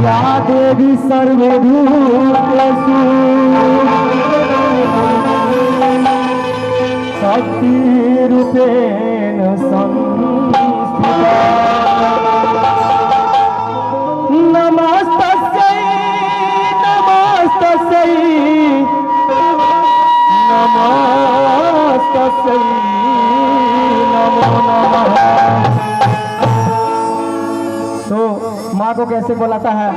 या देवी सर्वभूतेषु शक्तिरूपेण संस्थिता नमस्तस्यै नमस्तस्यै नमस्तस्यै नमो नमः। तो माँ को कैसे बुलाता है?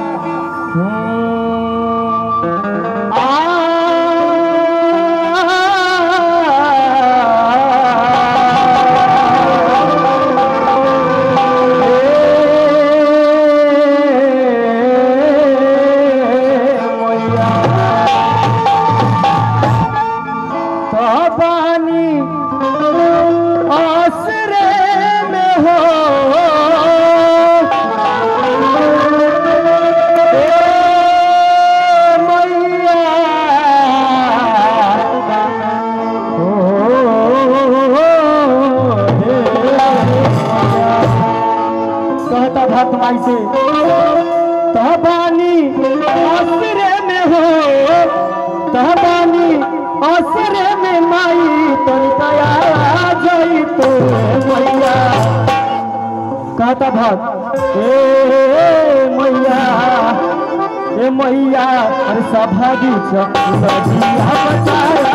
से तहबानी आसरे में हो तहबानी आसरे में माई तनिकया जाई तो मैया कहता भक्त ए मैया अरे सभा दी चकिया बचाया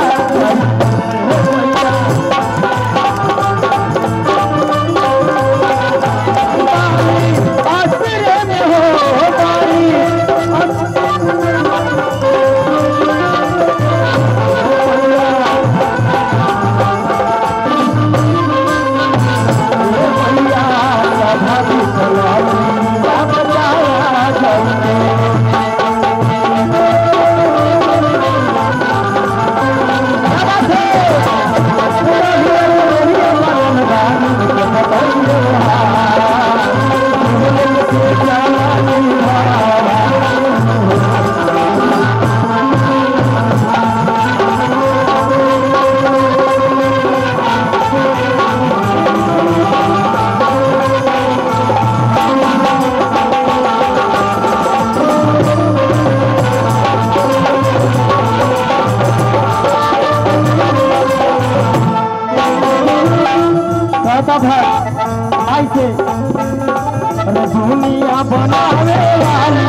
दुनिया बनावे वाली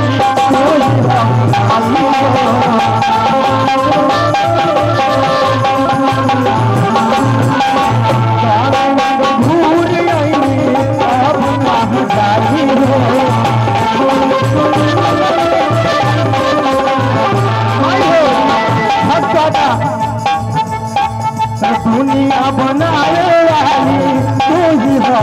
दुनिया बनावे वाली तू ही हो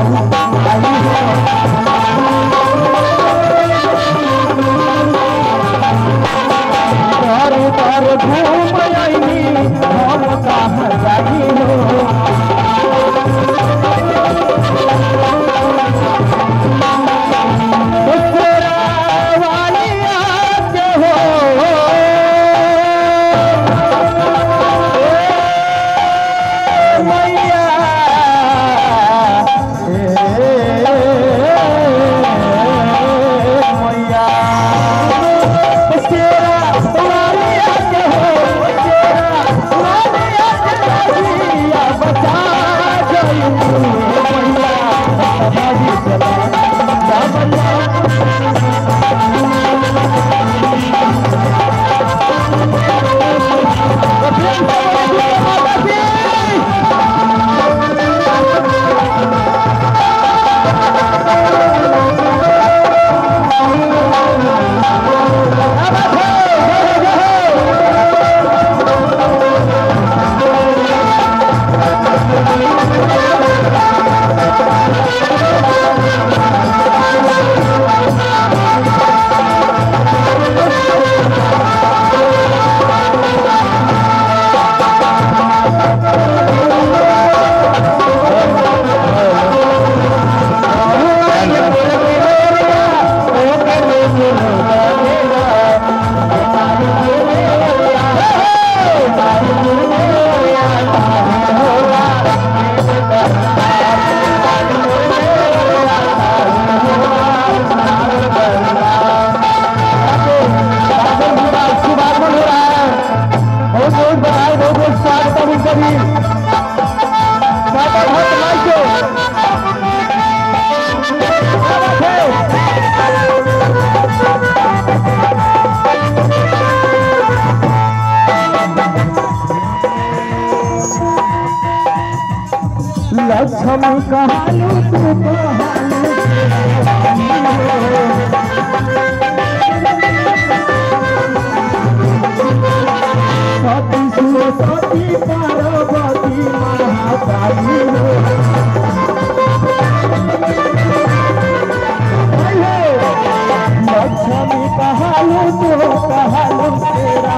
तर घूम आईनी हम कहाँ जाई हो लक्ष्मी कहालू तू कहालू सती शिव सती पार्वती महाकाली लक्ष्मी कहालू तू कहालू तेरा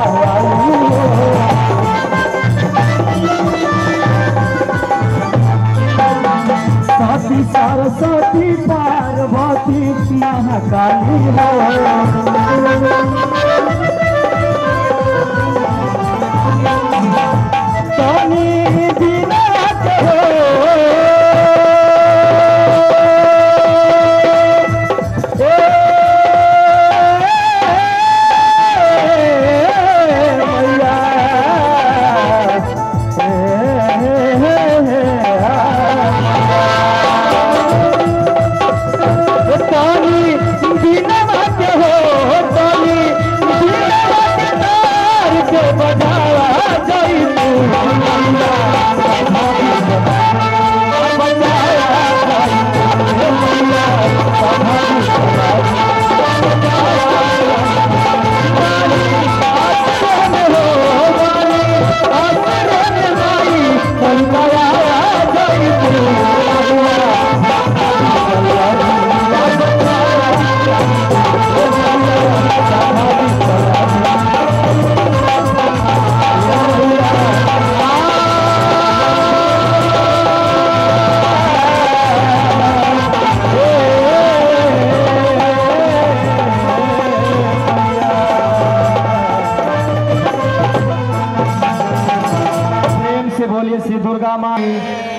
सती सरस्वती पार्वती महाकाली हो तनी बिना हो बोलिए श्री दुर्गा माँ।